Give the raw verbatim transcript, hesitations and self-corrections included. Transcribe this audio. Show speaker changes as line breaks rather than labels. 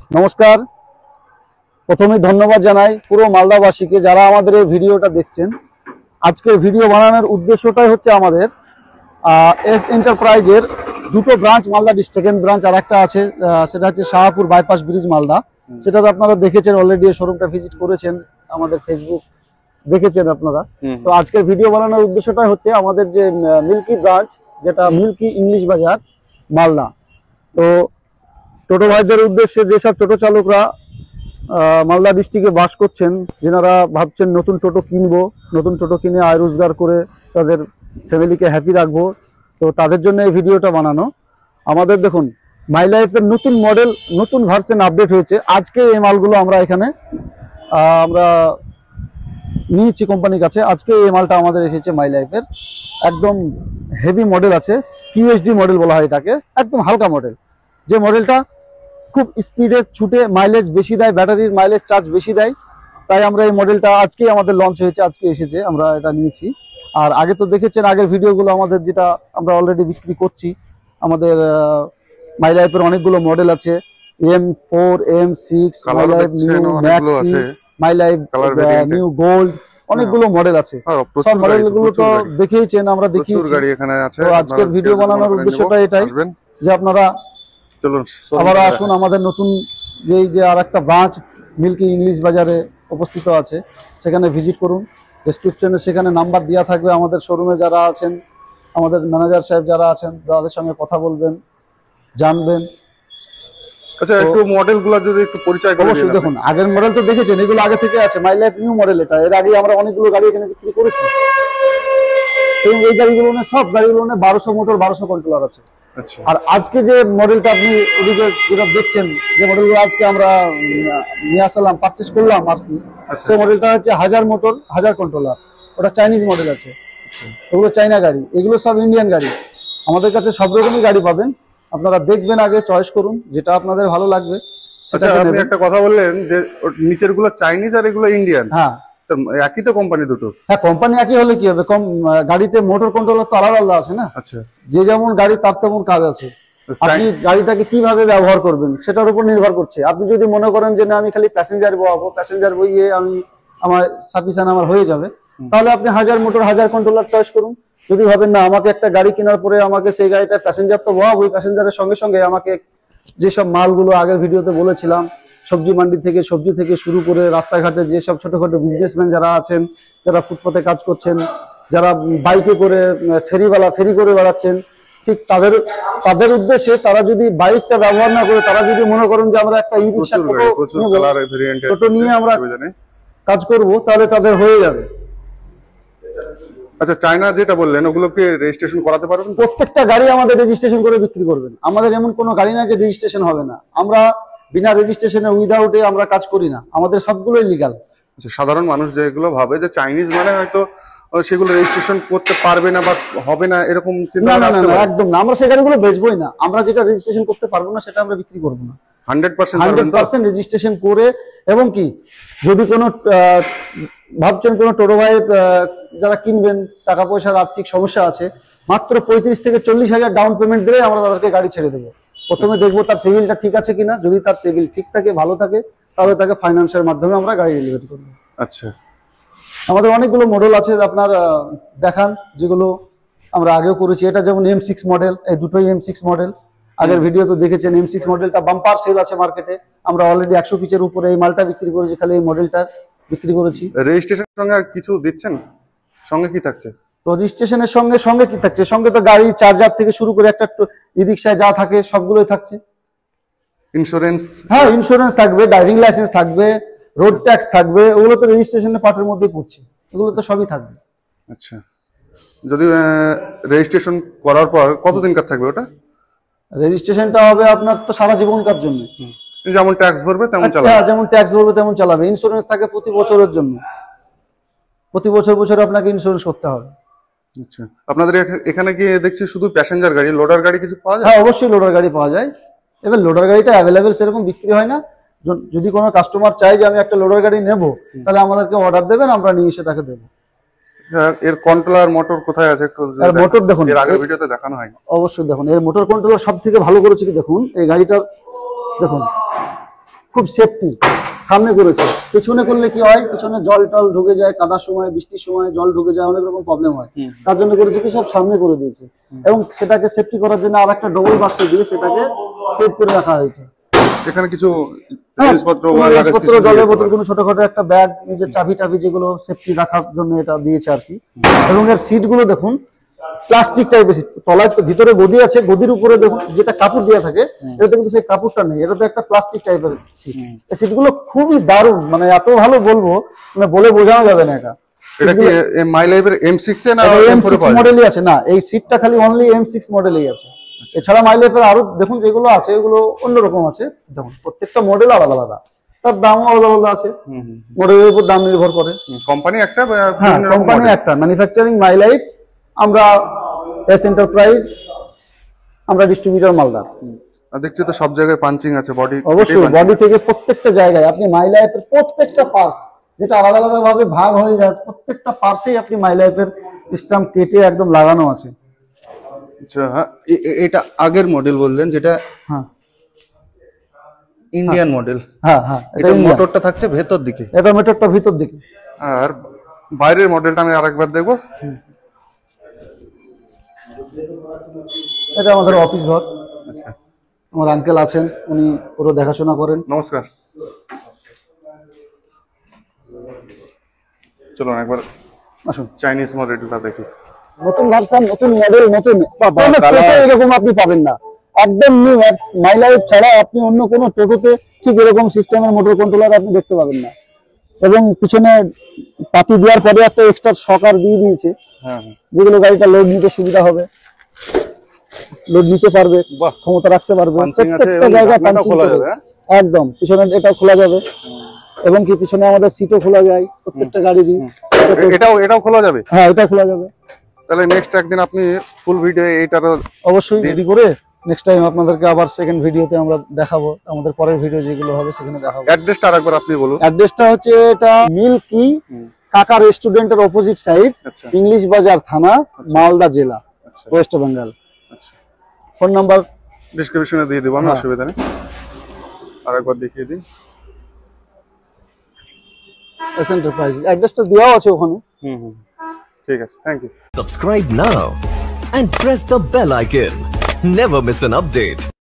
নমস্কার। প্রথমে ধন্যবাদ জানাই পুরো মালদাবাসীকে যারা আমাদের এই ভিডিওটা দেখছেন। আজকের ভিডিও বানানোর উদ্দেশ্যটাই হচ্ছে আমাদের এস এন্টারপ্রাইজের দুটো branch Malda district, second branch আর একটা আছে, সেটা হচ্ছে শাহপুর বাইপাস ব্রিজ মালদা। সেটা তো আপনারা দেখেছেন অলরেডি, শোরুমটা ভিজিট করেছেন, আমাদের ফেসবুক দেখেছেন আপনারা। তো আজকের ভিডিও বানানোর উদ্দেশ্যটাই হচ্ছে আমাদের যে মিল্কি ব্রাঞ্চ, যেটা মিল্কি ইংলিশ বাজার মালদা। তো টোটো ভাইদের উদ্দেশ্যে যেসব টোটো চালকরা মালদা ডিস্ট্রিক্টে বাস করছেন, যেনারা ভাবছেন নতুন টোটো কিনবো, নতুন টোটো কিনে আয় রোজগার করে তাদের ফ্যামিলিকে হ্যাপি রাখবো, তো তাদের জন্য এই ভিডিওটা বানানো। আমাদের দেখুন মাই লাইফের নতুন মডেল, নতুন ভার্সন আপডেট হয়েছে। আজকে এই মালগুলো আমরা এখানে আমরা নিয়েছি কোম্পানির কাছে। আজকে এই মালটা আমাদের এসেছে মাই লাইফের, একদম হেভি মডেল আছে, কিউএসডি মডেল বলা হয় এটাকে, একদম হালকা মডেল। যে মডেলটা খুব স্পিডে ছুটে মাইলেজ বেশি দেয়, ব্যাটারির মাইলেজ চার্জ বেশি দেয়, তাই আমরা এই মডেলটা আজকেই আমাদের লঞ্চ হয়েছে, আজকে এসেছে, আমরা এটা নিয়েছি। আর আগে তো দেখেছেন আগের ভিডিওগুলো আমাদের, যেটা আমরা অলরেডি বিক্রি করছি। আমাদের মাই লাইফের অনেকগুলো মডেল আছে, M four, M six, my life new maxi, my life new gold, অনেকগুলো মডেল আছে। সব মডেলগুলো তো দেখেইছেন, আমরা দেখিয়েছি। তো আজকের ভিডিও বানানোর উদ্দেশ্যটা এটাই যে আপনারা চলুন আবার আসুন আমাদের নতুন যেই যে আর একটা ব্রাঞ্চ মিল্কি ইংলিশ বাজারে উপস্থিত আছে, সেখানে ভিজিট করুন। ডেসক্রিপশনে সেখানে নাম্বার দেওয়া থাকবে। আমাদের শোরুমে যারা আছেন, আমাদের ম্যানেজার সাহেব যারা আছেন, তাদের সঙ্গে কথা বলবেন, জানবেন।
আচ্ছা, একটু মডেলগুলো যদি একটু পরিচয় করে দিন।
অবশ্যই, দেখুন আগের মডেল তো দেখেছেন, এগুলো আগে থেকে আছে। মাই লাইফ নিউ মডেল এটা, এর আগে আমরা অনেকগুলো গাড়ি এখানে বিক্রি করেছি। এই এই গাড়িগুলো সব গাড়িগুলো বারোশো মোটর, বারোশো কন্ট্রোলার আছে। আর আজকে যে মডেলটা আপনি ওদিকে যেটা দেখছেন, যে মডেলগুলো আজকে আমরা নিয়ে আসলাম, পারচেস করলাম আর কি, সেই মডেলটা হচ্ছে হাজার মোটর, হাজার কন্ট্রোলার। ওটা চাইনিজ মডেল আছে, ওগুলো চাইনা গাড়ি, এগুলো সব ইন্ডিয়ান গাড়ি। আমাদের কাছে সব রকমই গাড়ি পাবেন, আপনারা দেখবেন, আগে চয়েস করুন যেটা আপনাদের ভালো লাগবে।
আচ্ছা, আপনি একটা কথা বললেন যে নিচের গুলো চাইনিজ আর এগুলো ইন্ডিয়ান।
হ্যাঁ,
একই তো কোম্পানি দুটো?
হ্যাঁ, কোম্পানি একই হলে কি হবে, কম গাড়িতে মোটর কন্ট্রোলার তো আলাদা আলাদা আছে না।
আচ্ছা, যে
যেমন গাড়ি তার তেমন কাজ আছে। আপনি গাড়িটাকে কিভাবে ব্যবহার করবেন সেটার উপর নির্ভর করছে। আপনি যদি মনে করেন যে না আমি খালি প্যাসেঞ্জার বহাবো, প্যাসেঞ্জার বইয়ে আমি আমার সাফিসিয়েন্ট আমার হয়ে যাবে, তাহলে আপনি হাজার মোটর, হাজার কন্ট্রোলার চয়েস করুন। যদি ভাবেন না আমাকে একটা গাড়ি কেনার পরে আমাকে সেই গাড়িটা প্যাসেঞ্জার তো বহাবো, ওই প্যাসেঞ্জারের সঙ্গে সঙ্গে আমাকে যেসব মালগুলো আগের ভিডিওতে বলেছিলাম, সবজি মান্ডি থেকে সবজি থেকে শুরু করে রাস্তাঘাটে যেসব ছোটখাটো বিজনেসম্যান যারা আছেন, যারা ফুটপাতে কাজ করছেন, যারা বাইকে করে ফেরিওয়ালা ফেরি করে বেড়াচ্ছেন, ঠিক তাদের তাদের উদ্দেশ্যে তারা যদি বাইকটা ব্যবহার না করে, তারা যদি মনে করেন যে আমরা একটা ই রিকশা টোটো নিয়ে আমরা কাজ করব, তাহলে তাদের হয়ে যাবে।
আচ্ছা, চায়না যেটা বললেন ওগুলোকে রেজিস্ট্রেশন করাতে পারবেন?
প্রত্যেকটা গাড়ি আমাদের রেজিস্ট্রেশন করে বিক্রি করবেন। আমাদের এমন কোনো গাড়ি না যে রেজিস্ট্রেশন হবে না। আমরা বিনা রেজিস্ট্রেশনে উইদাউটে আমরা কাজ করি না, আমাদের সবগুলোই লিগ্যাল।
আচ্ছা, সাধারণ মানুষ যেগুলো ভাবে যে চাইনিজ মানে হয়তো সেগুলো রেজিস্ট্রেশন করতে পারবে না বা হবে না, এরকম চিন্তা
না, না, না, একদম না। আমরা সেই গাড়িগুলো বেচবোই না। আমরা যেটা রেজিস্ট্রেশন করতে পারবো না সেটা আমরা বিক্রি করবো না।
Hundred percent
hundred percent registration করে। এবং কি যদি কোনো ভাবছেন কোনো টোটো ভাই যারা কিনবেন, টাকা পয়সার আর্থিক সমস্যা আছে, মাত্র পঁয়ত্রিশ থেকে চল্লিশ হাজার ডাউন পেমেন্ট দিলে আমরা তাদেরকে গাড়ি ছেড়ে দেবো। প্রথমে দেখবো তার সিভিলটা ঠিক আছে কিনা। যদি তার সিভিল ঠিক থাকে, ভালো থাকে, তাহলে তাকে ফাইন্যান্সের মাধ্যমে আমরা গাড়ি ডেলিভারি করবো।
আচ্ছা,
আমাদের অনেকগুলো মডেল আছে, আপনার দেখান, যেগুলো আমরা আগেও করেছি। এটা যেমন এম সিক্স মডেল, এই দুটোই এম সিক্স মডেল। আগের ভিডিও তো দেখেছেন, এম সিক্স মডেলটা বাম্পার সেল আছে মার্কেটে। আমরা অলরেডি একশো পিচের উপরে এই মালটা বিক্রি করেছি, খালি এই মডেলটা বিক্রি করেছি।
রেজিস্ট্রেশন সঙ্গে কিছু দিচ্ছেন? সঙ্গে কি থাকছে?
রেজিস্ট্রেশনের সঙ্গে সঙ্গে কি থাকছে? সঙ্গে তো গাড়ি চার্জার থেকে শুরু করে একটা ই রিক্সায় যা থাকে সবগুলোই থাকছে।
ইন্স্যুরেন্স?
হ্যাঁ, ইন্স্যুরেন্স থাকবে, ড্রাইভিং লাইসেন্স থাকবে, রোড ট্যাক্স থাকবে। ওগুলো তো রেজিস্ট্রেশনের পার্টের মধ্যেই পড়ছে, এগুলো তো সবই থাকবে।
আচ্ছা, যদি রেজিস্ট্রেশন করার পর কতদিন কার থাকবে ওটা?
রেজিস্ট্রেশনটা হবে আপনার তো সারা জীবনকার জন্য।
যেমন ট্যাক্স ভরবে তেমন চালাবে?
হ্যাঁ, যেমন ট্যাক্স ভরবে তেমন চালাবে। ইন্স্যুরেন্স থাকে প্রতি বছরের জন্য, প্রতি বছর বছর আপনাকে ইন্স্যুরেন্স করতে হবে।
আচ্ছা, আপনাদের এখানে কি দেখছি শুধু প্যাসেঞ্জার গাড়ি, লোডার গাড়ি কিছু পাওয়া যায়?
হ্যাঁ, অবশ্যই লোডার গাড়ি পাওয়া যায়। এবার লোডার গাড়িটা অ্যাভেলেবেল সেরকম বিক্রি হয় না। যদি কোনো কাস্টমার চায় যে আমি একটা লোডার গাড়ি নেব, তাহলে আমাদেরকে অর্ডার দেবেন, আমরা নিয়ে এসে তাকে দেবো।
এর কন্ট্রোলার মোটর কোথায় আছে একটু?
এর মোটর দেখুন,
এর আগের ভিডিওতে দেখানো হয়নি।
অবশ্যই দেখুন, এর মোটর কন্ট্রোলার সব থেকে ভালো করেছে কি দেখুন, এই গাড়িটার দেখুন খুব সেফটি সামনে করেছে। পেছনে করলে কি হয়, পেছনে জল টল ঢুকে যায়, কাদার সময় বৃষ্টির সময় জল ঢুকে যায়, অনেক রকম প্রবলেম হয়। তার জন্য করেছে কি সব সামনে করে দিয়েছে, এবং সেটাকে সেফটি করার জন্য আর একটা ডবল বাক্স দিয়ে সেটাকে সেভ করে রাখা হয়েছে।
এখানে কিছু
হ্যাঁ,
জিনিসপত্র
কোনো
বা লাগেজ
জিনিসপত্র,
কিছু
জলের
দিতে
বোতল,
পারে।
কোনো ছোটখাটো একটা ব্যাগ, নিজের চাবি টাবি যেগুলো সেফটি রাখার জন্য এটা দিয়েছে আর কি। এবং এর সিট গুলো দেখুন প্লাস্টিক টাইপের সিট, তলায় তো ভিতরে গদি আছে, গদির উপরে দেখুন যেটা কাপড় দেওয়া থাকে, এটাতে কিন্তু সেই কাপড়টা নেই, এটা তো একটা প্লাস্টিক টাইপের সিট। এই সিট গুলো খুবই দারুণ, মানে এত ভালো বলবো, মানে বলে বোঝানো যাবে না। এটা
এটা কি মাই লাইফের এম সিক্স এ না
এম
এম ফোর এ
সিক্স
পাওয়া যায়?
মডেলই আছে না, এই সিটটা খালি অনলি এম সিক্স মডেলই আছে। এছাড়া মাইলেজের আরো দেখুন যেগুলো আছে এগুলো অন্যরকম আছে, দেখুন প্রত্যেকটা মডেল আলাদা আলাদা, তার দামও আলাদা আলাদা আছে, মডেলের উপর দাম নির্ভর করে।
কোম্পানি একটা বা
হ্যাঁ,
বিভিন্ন রকম
কোম্পানি
model?
একটা, ম্যানুফ্যাকচারিং মাই লাইফ, আমরা এস এন্টারপ্রাইজ, আমরা ডিস্ট্রিবিউটর মালদা।
আর দেখছি তো সব জায়গায় পাঞ্চিং আছে, বডি
অবশ্যই বডি থেকে প্রত্যেকটা জায়গায় আপনি মাই লাইফের প্রত্যেকটা পার্টস, যেটা আলাদা আলাদা ভাবে ভাগ হয়ে যায়, প্রত্যেকটা পার্টসেই আপনি মাই লাইফের স্ট্যাম্প কেটে একদম লাগানো আছে।
আচ্ছা, হ্যাঁ, এ- এ- এটা আগের মডেল বললেন, যেটা
হ্যাঁ
ইন্ডিয়ান মডেল।
হ্যাঁ হ্যাঁ, এটা
এটা
Indian।
মোটরটা থাকছে ভেতর দিকে,
এটা মিটারটা ভিতর দিকে।
আর বাইরের মডেলটা আমি আরেকবার দেখবো।
এটা আমাদের অফিস ঘর,
আচ্ছা,
আমার আঙ্কেল আছেন, উনি পুরো দেখাশোনা করেন।
নমস্কার। চলুন একবার
আসুন,
চাইনিজ মডেলটা দেখি।
নতুন ভার্সন, নতুন মডেল, নতুন কোনো
colour।
টোটো এরকম আপনি পাবেন না, একদম নিউ। মাই লাইফ ছাড়া আপনি অন্য কোনো টোটোতে ঠিক এরকম সিস্টেমের মোটর কন্ট্রোলার আপনি দেখতে পাবেন না। এবং পিছনে পাতি দেওয়ার পরে একটা এক্সট্রা শকার দিয়ে দিয়েছে,
হ্যাঁ হ্যাঁ,
যেগুলো গাড়িটা লোড নিতে সুবিধা হবে, লোড নিতে পারবে,
বাহ,
ক্ষমতা রাখতে পারবে।
Punching আছে
প্রত্যেকটা
এবং
জায়গায়
ঢাকনাটাও
punching
খোলা
করে।
যাবে, হ্যাঁ?
একদম পিছনে এটা খোলা যাবে, এবং কি পিছনে আমাদের সিটও খোলা যায় প্রত্যেকটা গাড়িরই।
এ- এটাও এটাও খোলা যাবে।
হ্যাঁ, এটা খোলা যাবে।
তাহলে নেক্সট একদিন আপনি ফুল ভিডিও এইটারও
অবশ্যই রেডি করে নেক্সট টাইম আপনাদেরকে আবার সেকেন্ড ভিডিওতে আমরা দেখাবো, আমাদের পরের ভিডিও যেগুলো হবে সেখানে দেখাবো।
অ্যাড্রেসটা আরেকবার আপনি বলুন।
অ্যাড্রেসটা হচ্ছে এটা মিল্কি কাকা রেস্টুরেন্টের অপোজিট সাইড,
আচ্ছা
ইংলিশ বাজার থানা, মালদা জেলা,
আচ্ছা
ওয়েস্ট বেঙ্গল।
আচ্ছা,
ফোন নাম্বার
ডিসক্রিপশনে দিয়ে দেবো আমি,
হ্যাঁ।
অসুবিধা নেই। আরেকবার দেখিয়ে দিই।
এস এন্টারপ্রাইজ, অ্যাড্রেসটা দেওয়া আছে ওখানে।
হুম হুম, ঠিক আছে, thank you.
Subscribe now and press the bell icon. Never miss an update.